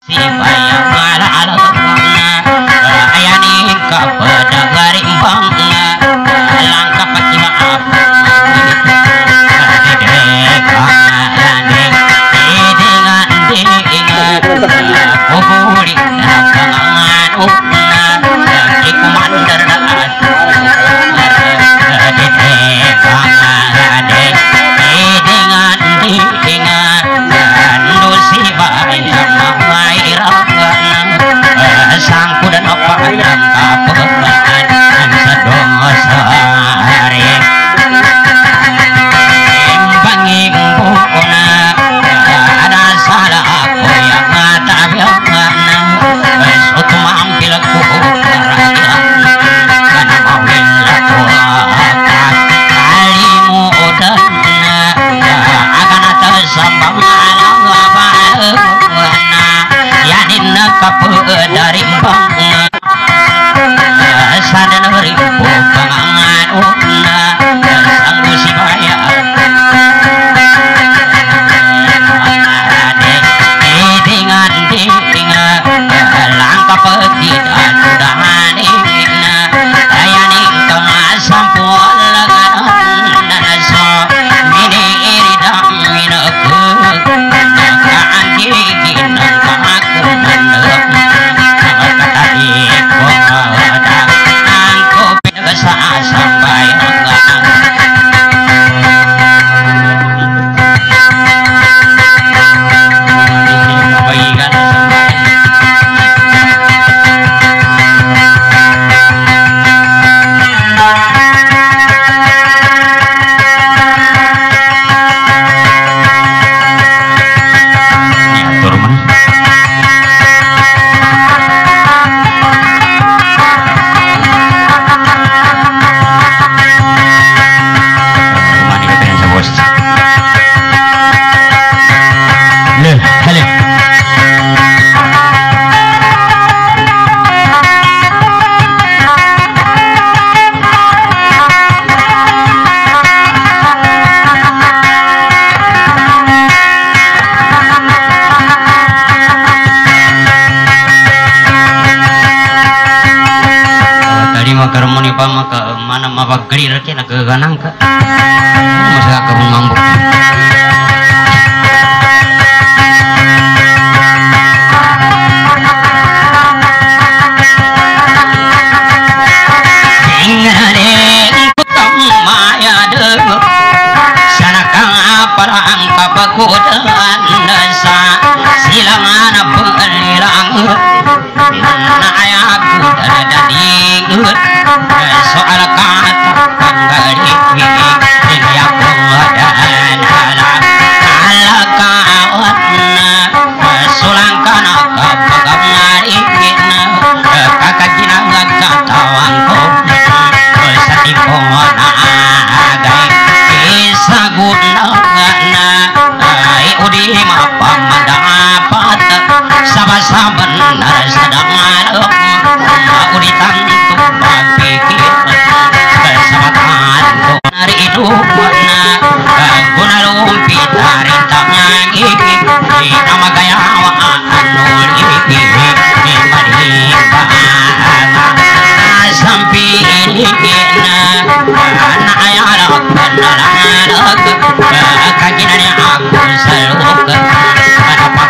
si bayang ala-ala ayani ka pada garimbang langkah pati maaf kuburi kangen di komander sangku dan apa yang kaperan sedosa hari imbangi bukuna ada salah aku yang mata biarkan suatu mampil ku keragian karena mawin laku kalimu dan akan atas sambang alam yanin kapu dari bang sadar ribu pangan una sanggu si baya dengan langkah pergi dan udahan ingin ayani tengah sampul lagan so mini iridam minaku nakaan gigi nangka aku meneluk kata iko ada angko pinasa sampai enggak bayikan karmoni pa maka mana mapaggelir ke nagaganang ka masa ka mambok ingane kutam maya de sanakang aparang kapakudan nasa silangan pengilang na ayaku dadading soal kata panggari ini aku dan ala kawan sulangkan aku pagamarin kakak jinang katawangku satipo nagai isa gunana udi mapamadapat sabasaban sedang alok aku ditantu pikir keselamatan hari itu mana guna lumpi dari tangan gigi nama gaya anul gigi di madinah sampai ini anak ayah kenalan kajiannya aku selalu kenapa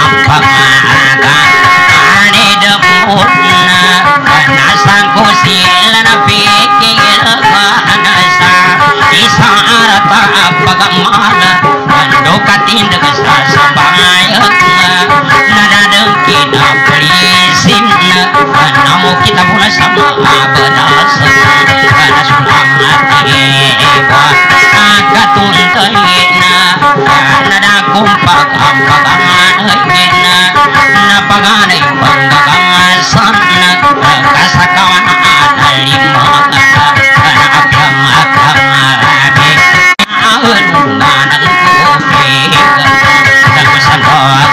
ane demutna nasangku silana pikir kanasa isarata pagamana dokatin degasa sambayang nada dengkina polisinna namu kita pula sama abedas karena sudah mati ewa agatun tayina nada kumpak ampagangan hina napagana panggagangan sana kasakawan ada lima karena abang rabi ahun nanang kupi dan pesantren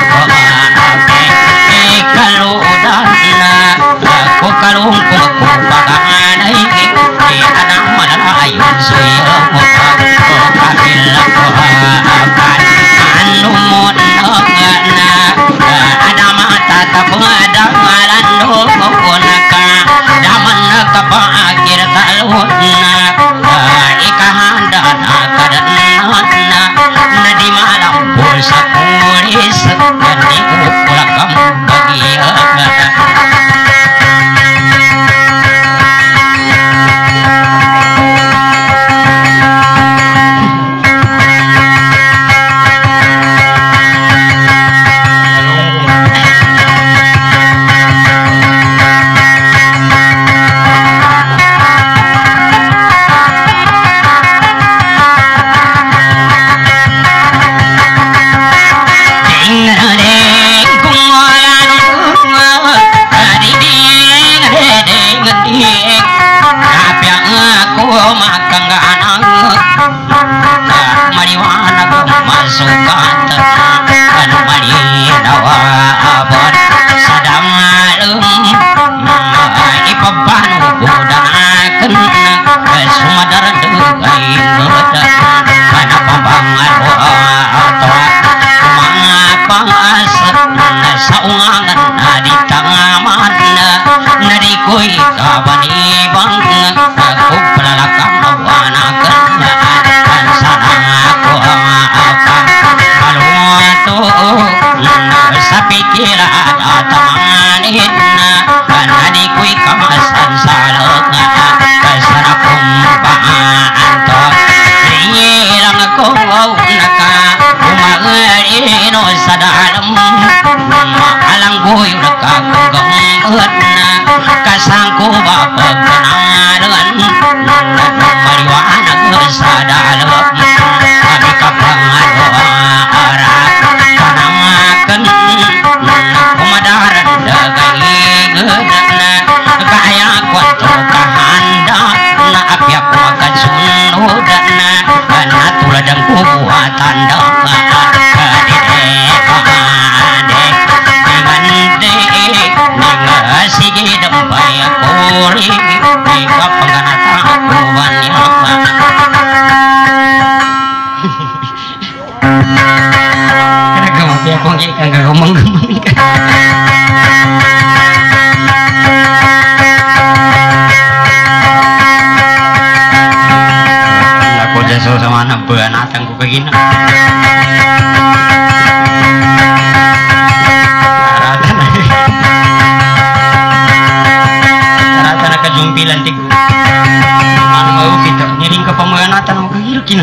kalau dana aku kalung kumpagangan ini anak mana ayun suyo kabil anu monogana ada mata naungangan na di tangaman na di ko'y kabanibang ako palalakang nawanagan sana ako maluto sa pikiran at amanit na di ko'y kamasan sa loob sana kong baanto ilang ako naka umagalino sa dalam alang buhay nakakagambot na kasangko ba pagkanalan maliwanag sa dalam kami kapangalawa panamakan kumadaran dagay na kaya kwanto kahanda na apyak magkasunod na tulad ang kubuhatan sige dampay ako rin ikaw pangganatakuban niya kaya gamabi akong ikang gagamang-gamang ka ako dyan sa mga nabanatan ko kagina jumpilan tigo ano mau kita ngiring ke pemanatan mau kehilkin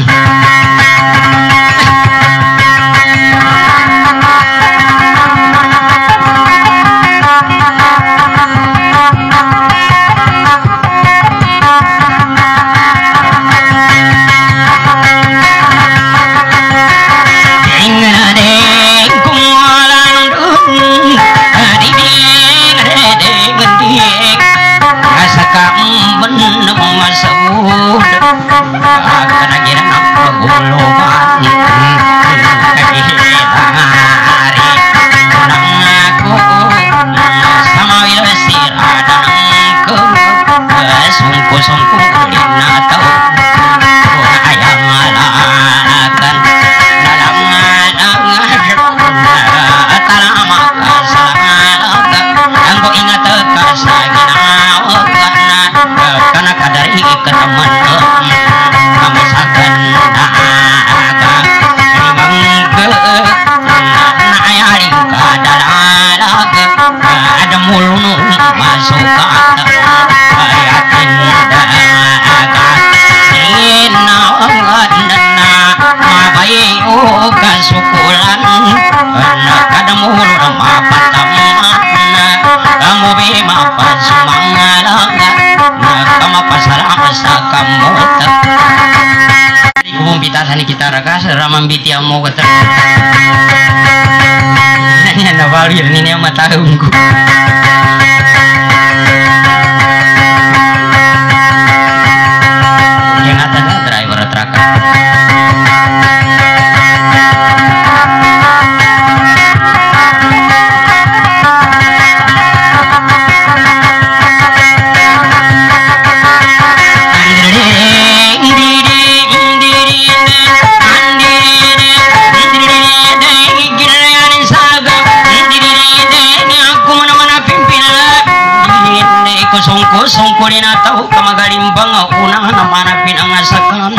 kita rakas ramam biti amo kata nanya nawalir ini yang mata ungu yang ada driver truk songko na tahu kamagalimbang unang namanapin ang asakan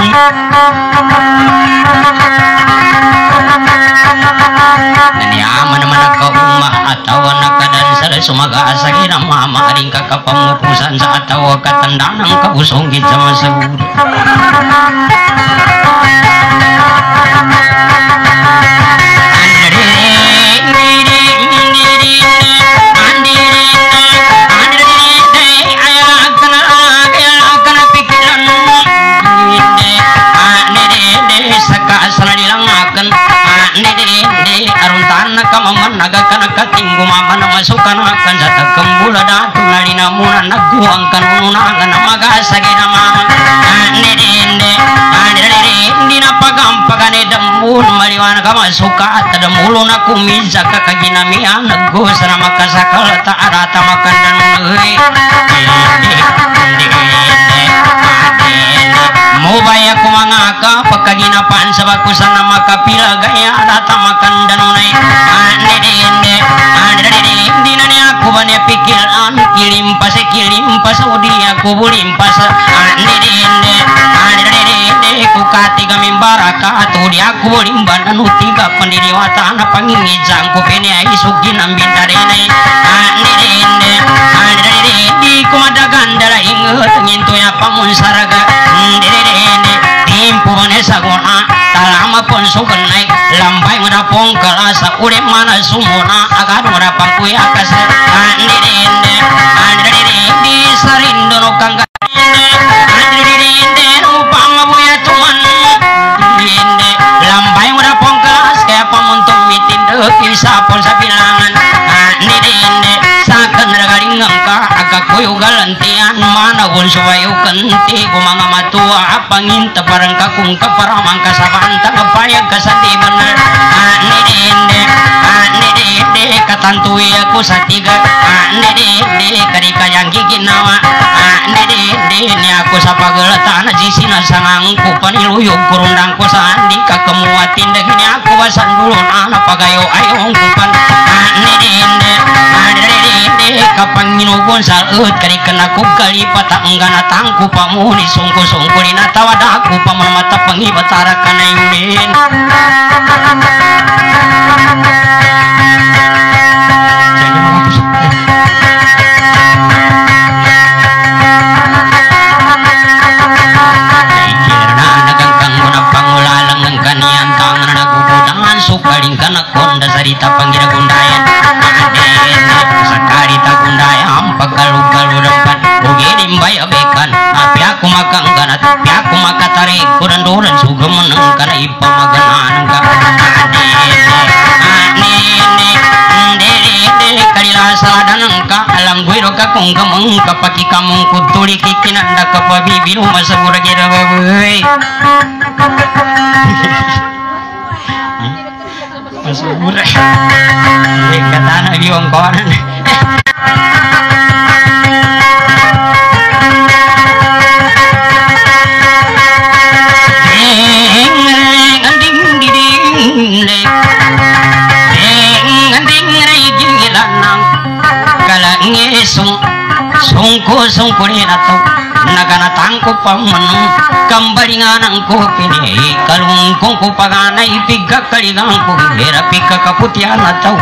naniyaman naman nakauma atawa nakadansal sumag-aasagi na mamaaring kakapangupusan sa atawa katandaan ang kausonggit sa masaguro nagaka nakatinggu mama na masukan akan sa tagkambula dato na linamunan nagkuangkan ununangan na magasagi na mama hindi na pagampagan edambun maliwan ka masuka at damulo na kumisa kakaginamian naggusa na makasakal taarata makandan mubaya kumangaka pagkaginapaan sa bakusan na makapila gaya data makandan unay pikiran kirim pas udia kubulim pas nirinde ku katiga mimbaraka tu dia kubulim banan utiga pendiri watana pangingijang ku pene ai sugin ambintarene nirinde di kumadagan dara inget ngintu ya pamun saraga nirinde timpu manesa guna talama pun sugen naik lambai merapong kelasa urip mana sumuna agar merapang kuya kasa nirinde di sarindo no kangga nirinde upama buya tuman nirinde lambai merapong kelas kaya pamuntung mitin kisah pun sabilangan nirinde saken ragaling ngangka agak kuyu galantian mana pun suwayu kenti kumanga matua panginta parang kakung kaparamang kasabanta ngapayag kasandi bener nirinde katantui aku satiga nirinde karika yang giginawa nirinde ni aku sapageletana jisina sangangku paniluyog kurundangku sandi kakemuatin dagini aku basan dulu anak pagayo ayong kupan nirinde kapang minugon salut kari kena ku kalipat enggana tangku pamuni sungku lina tawadaku paman mata pengibatara kana yumin sukaling kana konda sarita pangira gundayan sakarita gundayan pagalu-galu rempan bugini mbaya bekan api aku makan ganat api aku maka tarik kuran-duran suga meneng kana ipa maganan ka kalila sadanang ka alam guiro ka kung gamang kapaki kamong kutuli kikinanda ka pabibiru masabura gira babuy masubur katana biong konan sungku ni nato nagana tangko pamanu kambaringan angko pini kalungkong ko pagana ipigak kaligang ko hera pika kaputian atau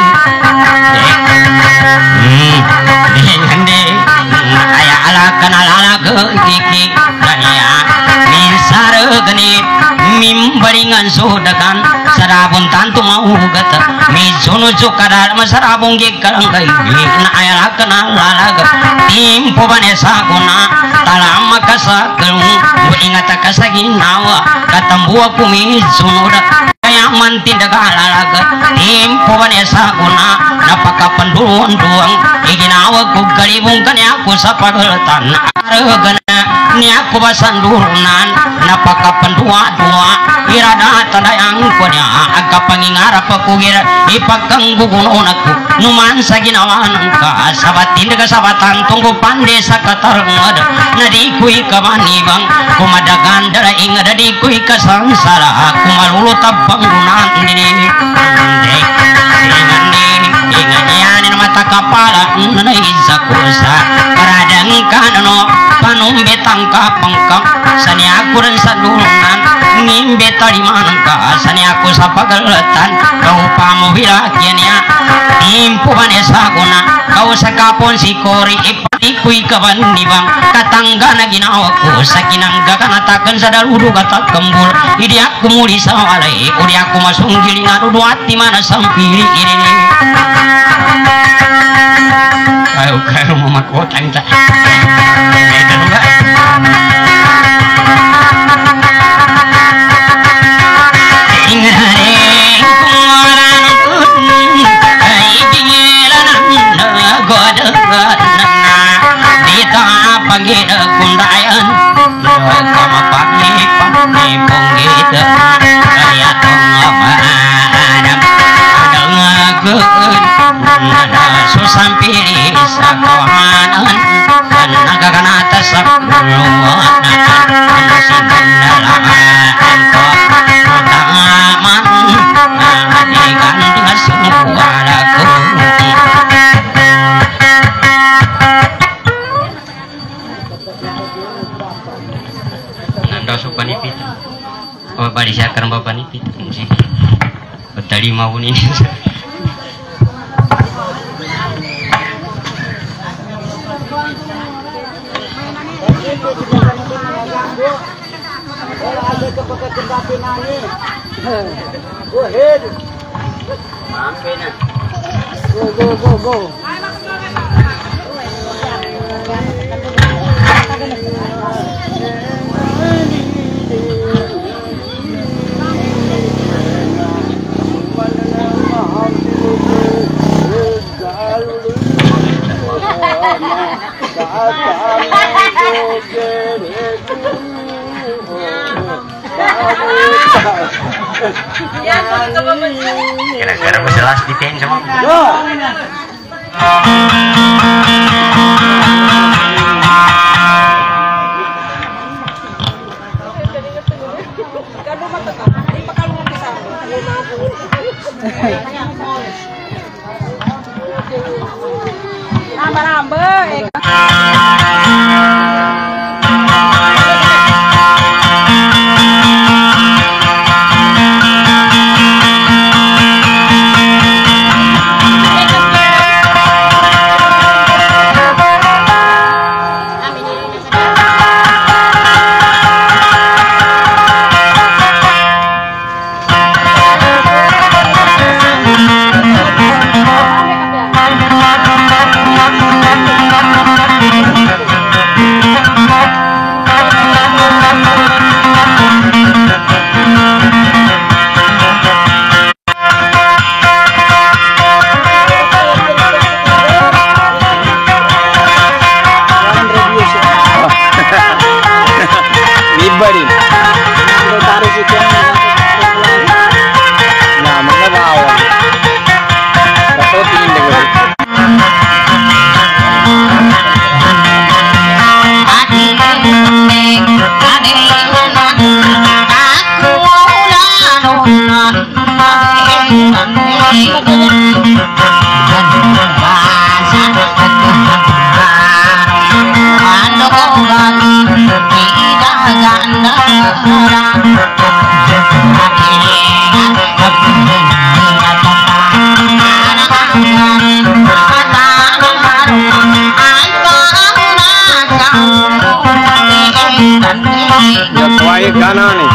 hande aya ala kanala geki daya misar gani mimbaringan sodakan sarabon tantu mau gata misono cokadal masarabong gekalang kai na aya kanala timpo banesa guna talama kasakung ingat kasaginawa katambua kumi sunuda kaya mantinda galalaga timpo banesa guna napakapanduan duang iginawa ku galibung kanya aku sapagelatan aragana ni aku basandurunan napakapandua dua irada tandayang kunya agak pangingarap aku gira ipagkanggu gunonaku numan sa ginawa ng kasabatin kasabatan tunggu pandesa katarangad nadikoy kamanibang kumadagan dara inga nadikoy kasansara kumalulutab panggunan nini inganyanin mata kapala nanaisa kusa karadang kanano panumbetang kapangkang sani aku rin sa durunan ngimbeta limanang ka sani ako sa pagalatan kau pamubilakyan niya timpo banesa guna kau sa kapon si kori ipanikoy kabanibang katangga na ginawa ko sa kinangga kanatakan sa daludo katakambul idi ako muli sa walay uri ako masunggiling anuduat di mana sampili ini kayo mamakotang ta pagida kundayan kama pagi ponggida kaya tong adam adang nada susampiri sakawanan dan nagakanata sa luwan sinandalaman ko utaman adikan dengan semua laku bapak disiakan bapak nih sih betul 5 tahun ini. Go ahead. Go. Kira-kira jelas dipain sama kanan nih.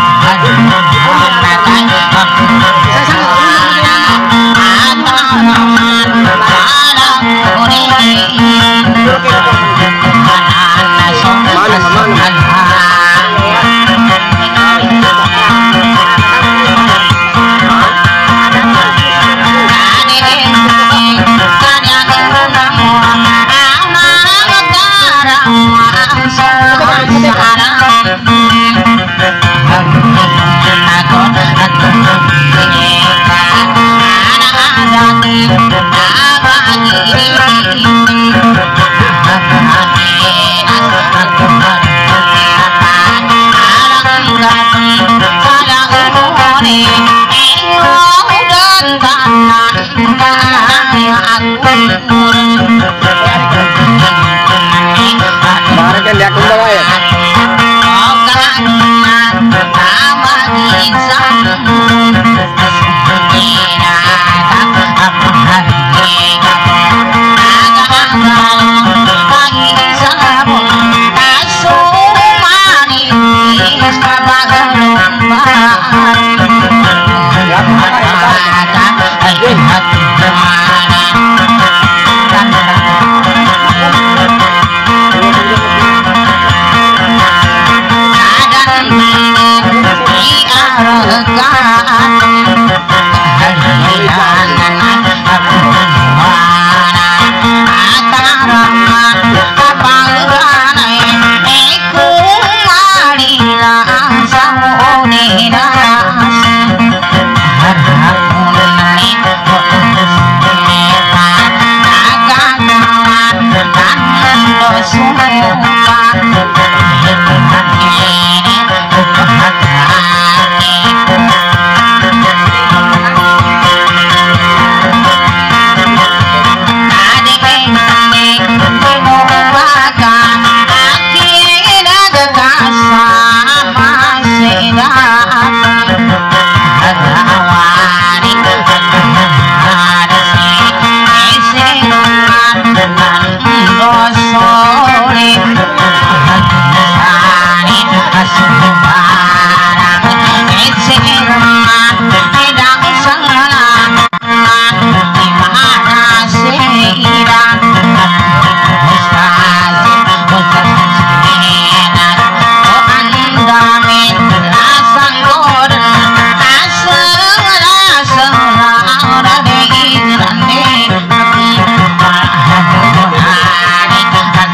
Sama Hãy subscribe cho kênh Ghiền Mì Gõ để không bỏ lỡ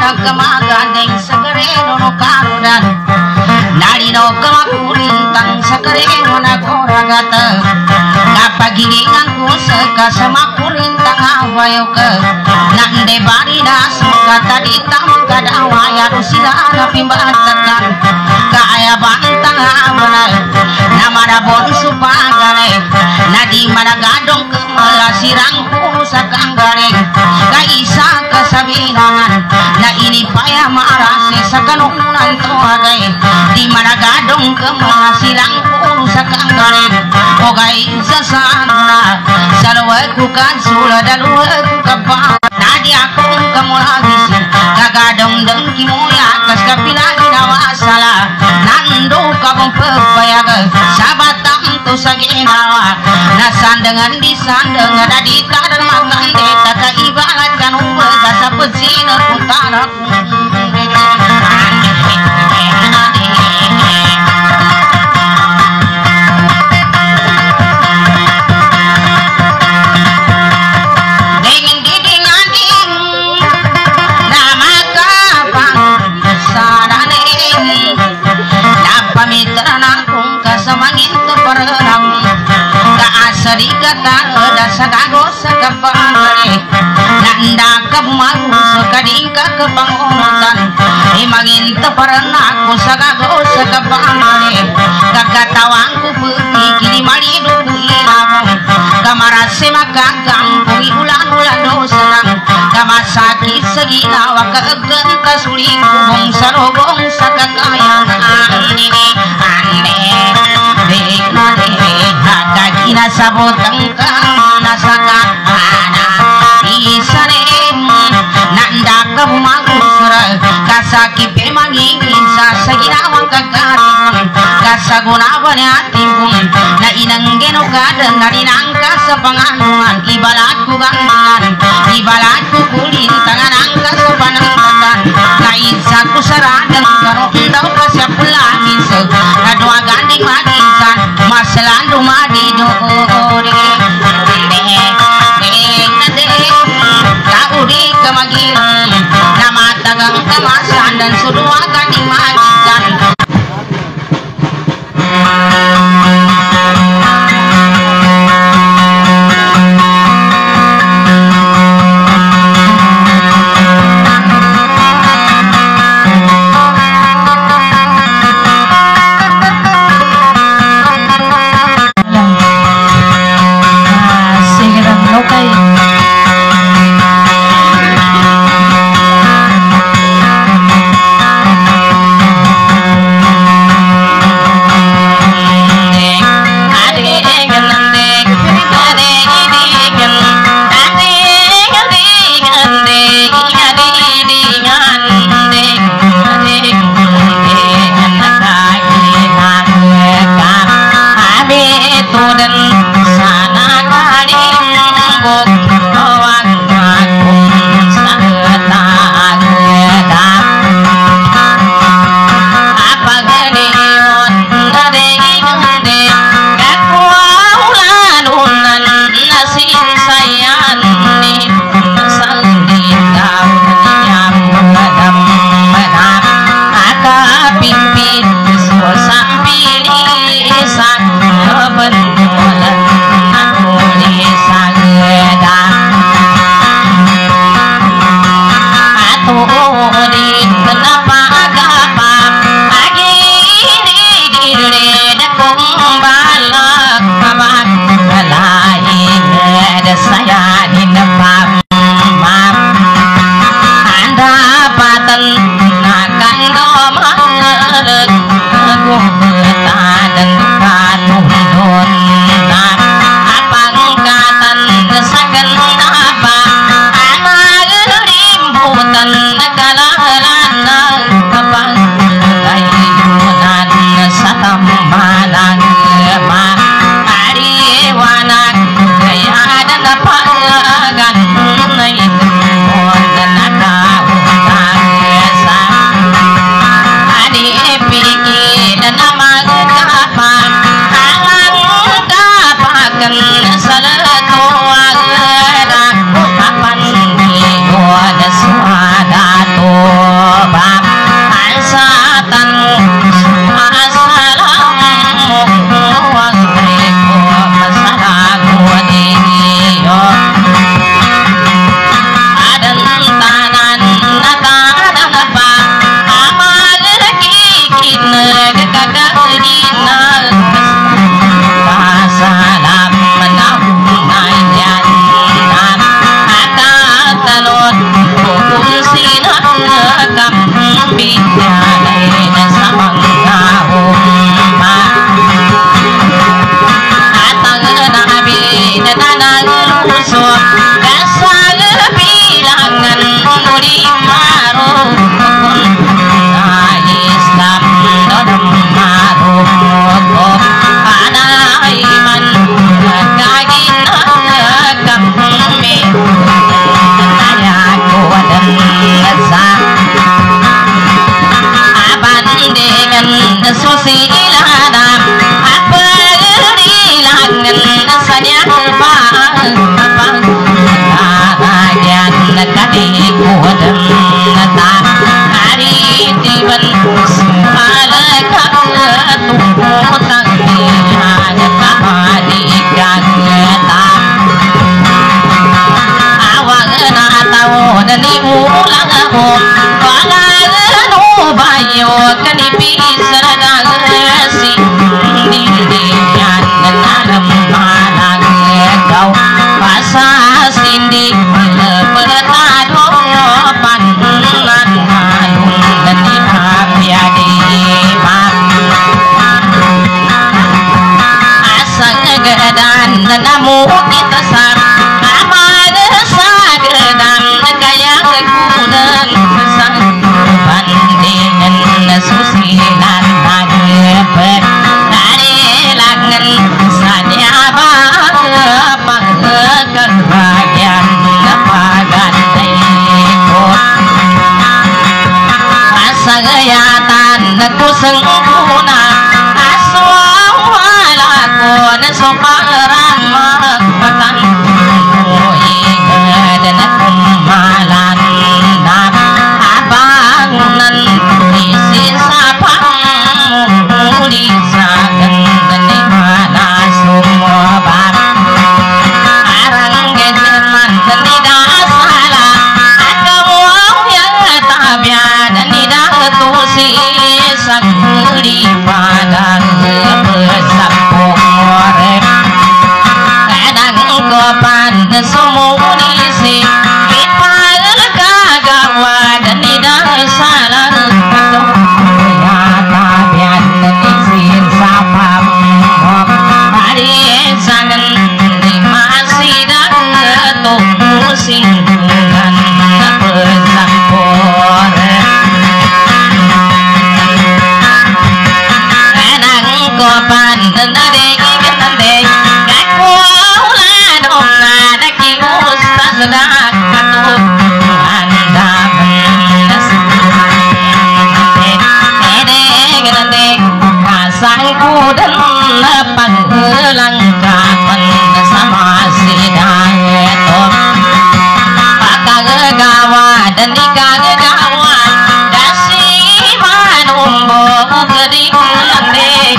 anak kemagandeng segere dono karudan narino kemakulintang segere wana koragata kapagilinganku seka semakulintang awayoke nande barida suka tadi tamka dawaya rusila pimbatakan kaya bantang abana namara bon supagare nadi mara gadong kemelasirang sakanggare kaisa kesabinangan na ini payah marasi sakanunan toagai di mana gadong kemelasirang sakanggare ogai sasana salwaku kan sula dalwaku kapal nadi aku kamu lagi sih kagadong dengki mulia kas kapilagi nawasala nando kabong pepayaga sabatam tu saginawa nasan dengan disandeng ada di kadang makan deta ka ibaratkan uga sa pezina putara dengan diding ading nama kapang sarane napamitra nakong kasamangin to paranang kaasari kata dasa kago sa kapangare nanda kamaru sa kadingka kapangunutan imangin to paranako sa kago sa kapangare kakatawang ko puti kini marido builabong kamarase makagampong ulan-ulan dosanang kamasakit sa ginawa kaaganta suling kubong sa rogong sa kakayan ande kina sabotang ka nasakan ana isane nanda ka bumagusra kasaki pe mangingin sa saginawang kagaring kasagunawan ating kung na inanggeno kada narinangka sa panganuan ibalat ko gandan ibalat ko kulintangan angka sa panangkatan kaisa ko saradang karoon daw ka sa pulangin sa kadwa ganding maginsan masalando madido kauri kemagilan nama tagang kemasan dan sudua ganding maginsan salatu ala kapan di gua ada suara susilana apa dilangan sanyang bang bagian kadikudan ta hari tiban sumalakak tungutang dihan kamadikagata awang na tao na ni ulang ako pangalano bayo kanipis na si dindihan na nalamalang ikaw pasasindi peretado panulan malung na ni apyadima asang gadan na namut itasan aman sa gadan kaya kudan sang bandingan na susilan nagpet karilangan sa nyaba pagkagbayan na pagantay ko pasagayatan na kusang kuna aswala ko na suparan magpatan dan kumalan na abangan isin sa pangmuli sa ganda ni mana sumabang arang gejeman ni dasala akawang yang tabian ni datusi sang di padang besapong orek kadang kopan sumuni ipal kagawa dan tidak salah ya tabian isin sapam hari sangan di masih dan tunggusin dengan pesampor kadang kopan nade nade gaku sudah katu anda menasih pasang kudan panggelang kapan sama sidang itu pakang gawa dan nikah gawa kasih manumbo geding landek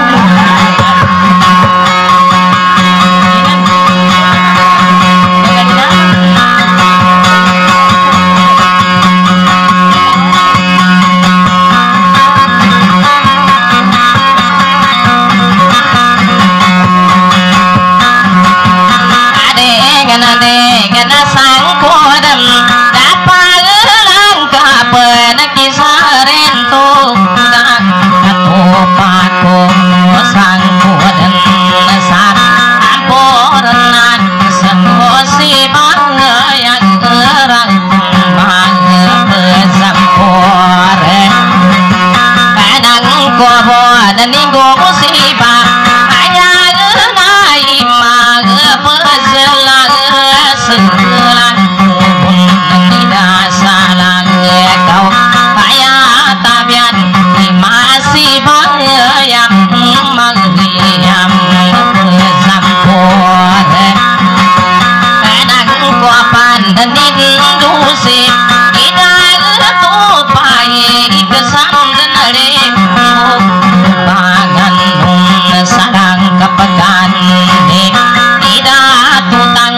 gana sang kodam dapat langkah penakisaren tu dak atopaku sang kodam sang amporan semosi yang terang bangga pesampore kadang kobo dan ninggo musibah hanya naik mag peselang selang pun tidak salah kau payah tabiat masih bayang mengdiam pesampor kadang kuapan dan indusi tidak tupai kesan denare bagan sadang kepegan tidak tutang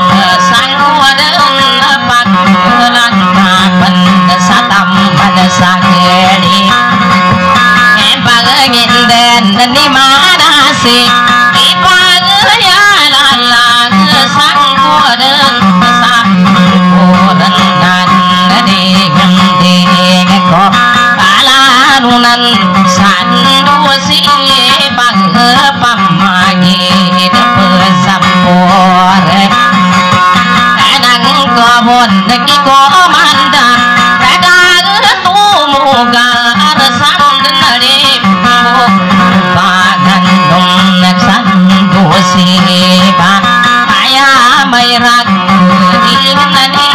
dan di mana sih ipang ya lalang sang kudan sang kudan dan di gending ko kalanunan sandu si bang pamagi pesampor kadang kobon ki komandan kadang tumugar sang denare bagan dong sandu siba ayah mayrak ingin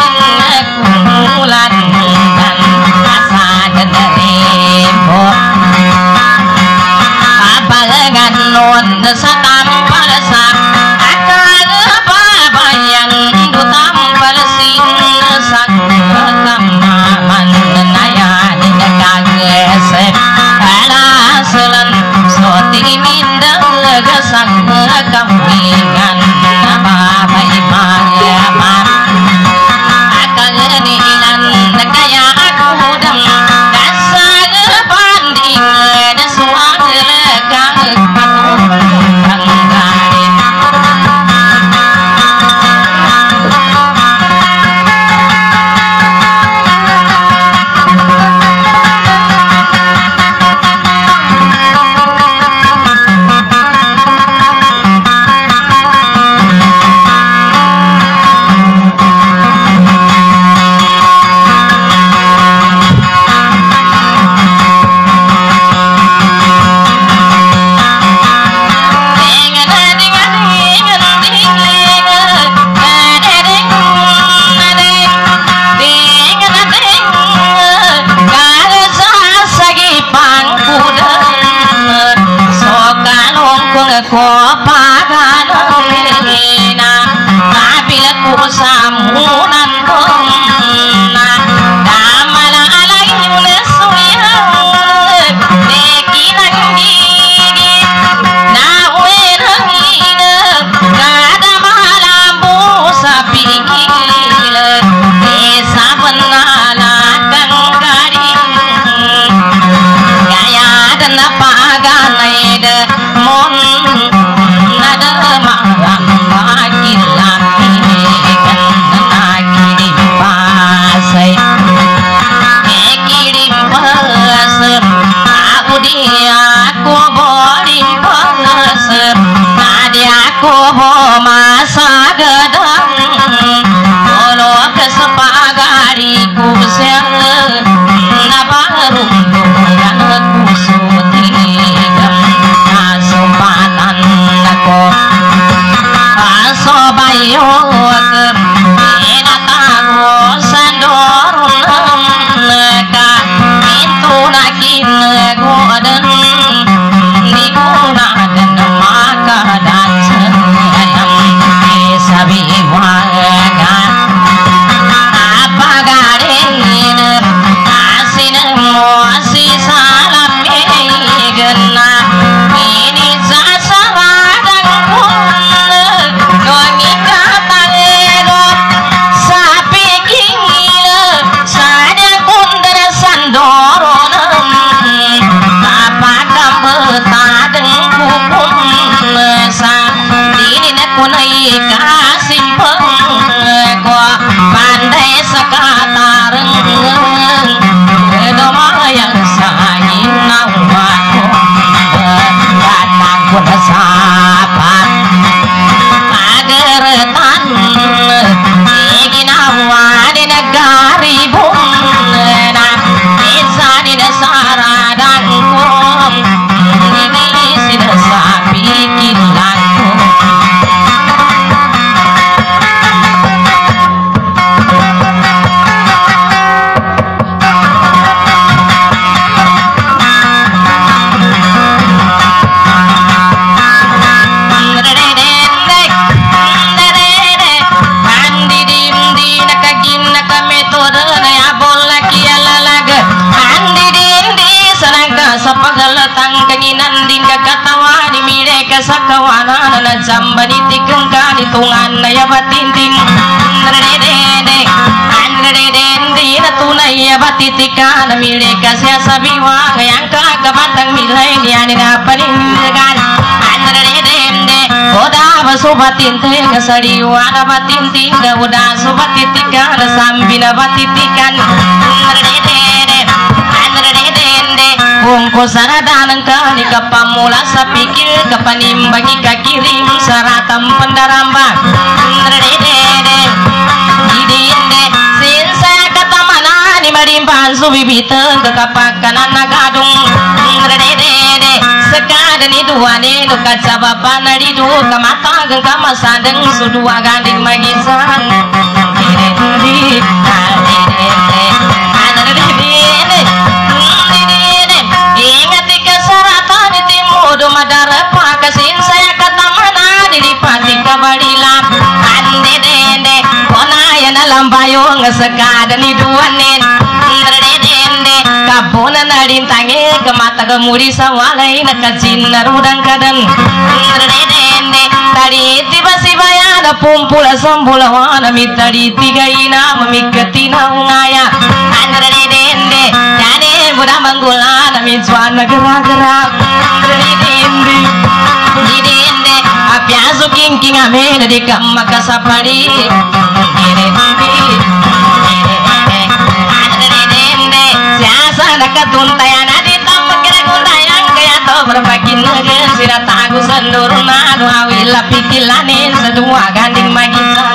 kumulan dan asa denare satampal sa akal babayang dutam balsin sak kamaman nayan kagesep ala selan soti mindang gesang kambingan babai mangyaman akal nilan kaya aku dam dasar banding dasuang legang banggarin ko paganina kapila ko samunan kona damala alay ulesuya nekinang gigi nawenangina kada malambu sa pikil sa banala kang garing gaya dan paganay de mon masa gedang kalau kesepagari kusel nabarung yang kusutigam kasempatan aku asobayok inatago sandorun neka itu nakin goden digunakan maka dan sabi wagan apa garing asin mosi salam gena ini sasaradang pun nongi katangero sapi kingile sadang kundar sandoronam apa kambetadeng kupun sa dini nekunai kasimpeng ko pandai sekatareng domayang sayin nawako datang kuda sapat ageretan iginawa di negari bunda bisa di saradang kom ini sida sapi kilanku sapagalatang kanginan din kakatawa ni mire kasakawana na jambani tikeng kanitungan na yabatinting nredede andredede na tunay yabatitika na mire kasya sabiwa ngayang kagabatang milay niya na panindagan andredede oda basubatinte ngasariwa na batinting na oda subatitika na sambi na batitikan nredede andredede Ungko saradanang ka ni kapamula sa pikir kapanimbagi kakirim saratam pendaramba nredede idinde sinsa katamana ni marimpan subibiteng kekapakanan nagadung nredede sekadan itu wane nu kacababan didu kamata geng kamasadeng sudua ganding magisan nredede ingat ke saratan timur madara pakasin saya sekada ni duanin dende kabona nadin tange kemata kemudi sawalai nakacin narudang kadan dende tadi tiba-tiba ya ada pumpula sambula wana mitadi tiga ina memiketina ngaya dende jadi budak manggula nami suana gerak-gerak dende apiaso king amena di kamma kasapari siasa nakatuntayan adi tampag kiragundayan kaya to berbakin nagen sira tagu sendurna duawi lapikilane sedua ganding magisa